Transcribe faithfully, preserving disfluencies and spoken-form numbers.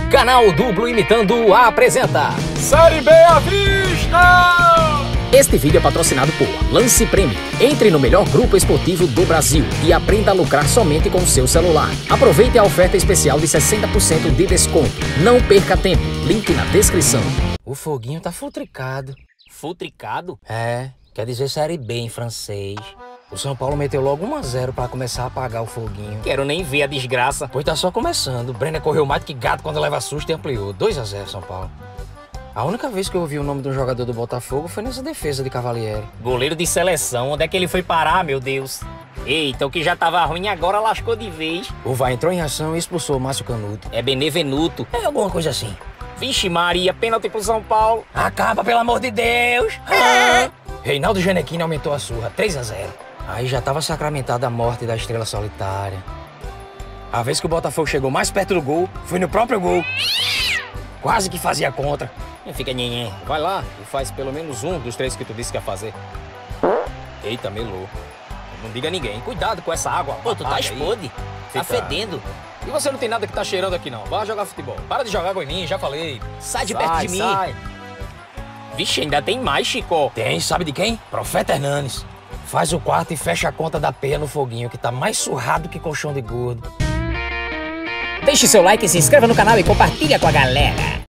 Canal Duplo Imitando apresenta Série B à vista! Este vídeo é patrocinado por Lance Prêmio. Entre no melhor grupo esportivo do Brasil e aprenda a lucrar somente com o seu celular. Aproveite a oferta especial de sessenta por cento de desconto. Não perca tempo. Link na descrição. O foguinho tá futricado. Futricado? É, quer dizer Série B em francês. O São Paulo meteu logo um a zero pra começar a apagar o foguinho. Quero nem ver a desgraça. Pois tá só começando. O Brenner correu mais do que gato quando leva susto e ampliou. dois a zero São Paulo. A única vez que eu ouvi o nome de um jogador do Botafogo foi nessa defesa de Cavalieri. Goleiro de seleção, onde é que ele foi parar, meu Deus? Eita, o que já tava ruim agora lascou de vez. O V A R entrou em ação e expulsou o Márcio Canuto. É Benevenuto. É alguma coisa assim. Vixe Maria, pênalti pro São Paulo. Acaba, pelo amor de Deus! Ah! Reinaldo Gianecchini aumentou a surra, três a zero. Aí já tava sacramentada a morte da estrela solitária. A vez que o Botafogo chegou mais perto do gol, foi no próprio gol. Quase que fazia contra. Não fica nhenhen. Vai lá e faz pelo menos um dos três que tu disse que ia fazer. Eita, melou. Não diga a ninguém. Cuidado com essa água. Pô, tu tá explode. Tá fedendo. E você não tem nada que tá cheirando aqui, não. Vai jogar futebol. Para de jogar água em mim, já falei. Sai de Sai, perto de mim. Sai. Vixe, ainda tem mais, Chico. Tem, sabe de quem? Profeta Hernanes. Faz o quarto e fecha a conta da peia no foguinho, que tá mais surrado que colchão de gordo. Deixe seu like, se inscreva no canal e compartilha com a galera.